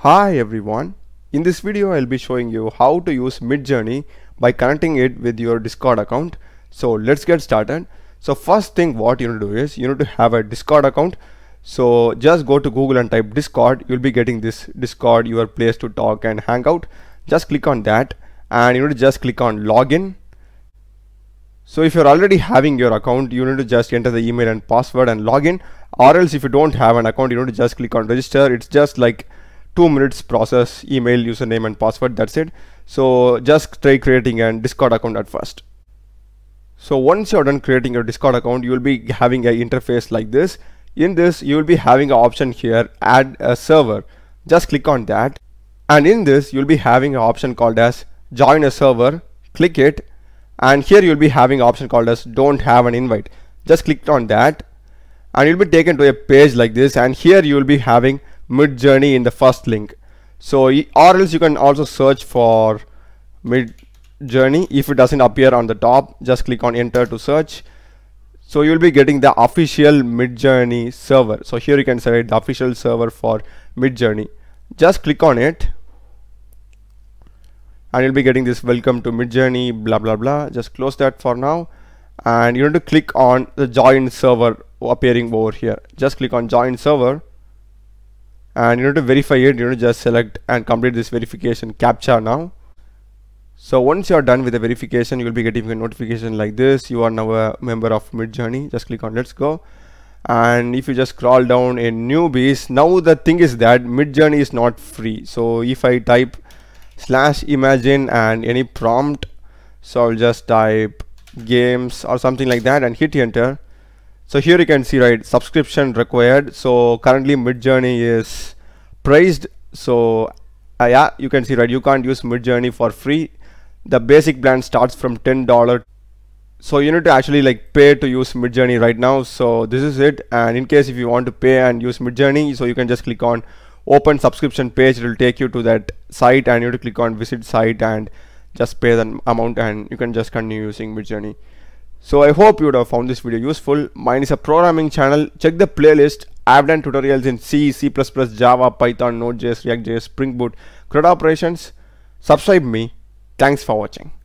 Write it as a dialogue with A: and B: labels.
A: Hi everyone, in this video I'll be showing you how to use Midjourney by connecting it with your Discord account. So let's get started. So first thing what you need to do is you need to have a Discord account. So just go to Google and type Discord. You'll be getting this Discord, your place to talk and hang out. Just click on that and you need to just click on login. So if you're already having your account, you need to just enter the email and password and login, or else if you don't have an account, you need to just click on register. It's just like 2 minutes process, email, username and password, that's it. So just try creating a Discord account at first. So once you're done creating your Discord account, you will be having an interface like this. In this you will be having an option here, add a server. Just click on that, and in this you'll be having an option called as join a server. Click it, and here you'll be having an option called as don't have an invite. Just click on that and you'll be taken to a page like this, and here you will be having Midjourney in the first link. So or else you can also search for Midjourney. If it doesn't appear on the top, just click on enter to search. So you'll be getting the official Midjourney server. So here you can select the official server for Midjourney. Just click on it and you'll be getting this welcome to Midjourney blah blah blah. Just close that for now, and you need to click on the join server appearing over here. Just click on join server and you need to verify it. You need to just select and complete this verification captcha now. So once you are done with the verification, you will be getting a notification like this. You are now a member of Midjourney. Just click on let's go, and if you just scroll down in newbies, now the thing is that Midjourney is not free. So if I type /imagine and any prompt, so I'll just type games or something like that and hit enter. So here you can see, right, subscription required. So currently Midjourney is priced. So yeah, you can see, right, you can't use Midjourney for free. The basic plan starts from $10. So you need to actually like pay to use Midjourney right now. So this is it. And in case if you want to pay and use Midjourney, so you can just click on open subscription page. It will take you to that site and you have to click on visit site and just pay the amount, and you can just continue using Midjourney. So I hope you would have found this video useful. Mine is a programming channel. Check the playlist. I've done tutorials in C, C++, Java, Python, Node.js, React.js, Spring Boot, CRUD operations. Subscribe me. Thanks for watching.